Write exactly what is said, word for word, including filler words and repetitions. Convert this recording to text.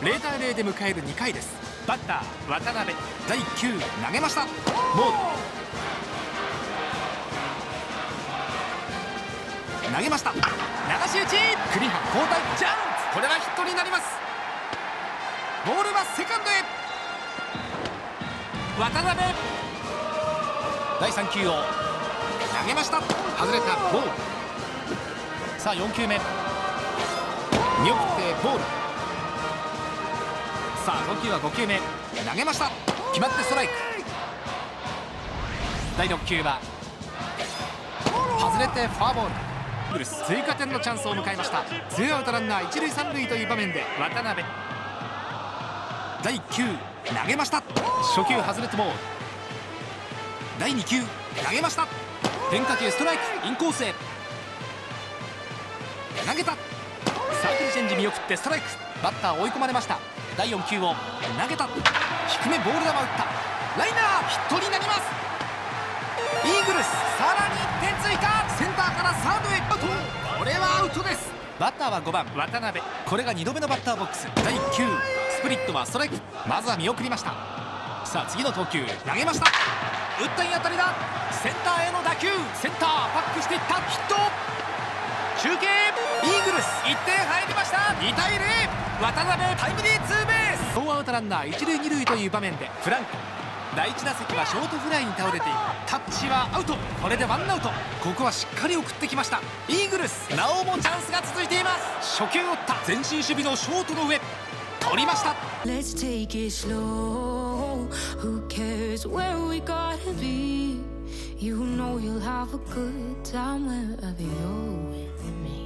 ゼロたいゼロで迎えるにかいです。バッター渡辺、だいきゅう投げました。ボール投げました。流し打ち、栗原交代ジャンプ、これはヒットになります。ボールはセカンドへ。渡辺、だいさん球を投げました。外れた。ボール。さあよん球目、見送ってボール。さあご球はご球目、投げました。決まってストライク。だいろっ球は外れてフォアボール。追加点のチャンスを迎えました。ツーアウトランナー一塁三塁という場面で渡辺、だいきゅう投げました。初球外れてボール。だいに球投げました。変化球ストライク、インコースへ投げた。サークルチェンジ見送ってストライク。バッター追い込まれました。だいよん球を投げた。低めボール球を打った。ライナーヒットになります。イーグルスさらにいってん追加。センターからサードへアウト。これはアウトです。バッターはごばん渡辺、これがにどめのバッターボックス。だいきゅうスプリットはストライク。まずは見送りました。さあ次の投球投げました。打ったいい当たりだ。センターへの打球、センターバックしていった。ヒット。中継、イーグルスいってん入りました。にたいゼロ。渡辺タイムリーツーベース。ノーアウトランナー一塁二塁という場面でフランコ、だいいち打席はショートフライに倒れている。タッチはアウト。これでワンアウト。ここはしっかり送ってきました。イーグルスなおもチャンスが続いています。初球を打った。前進守備のショートの上、取りました。 Let's take it slow. Who cares where we gotta be? You know you'll have a good time wherever you're with me.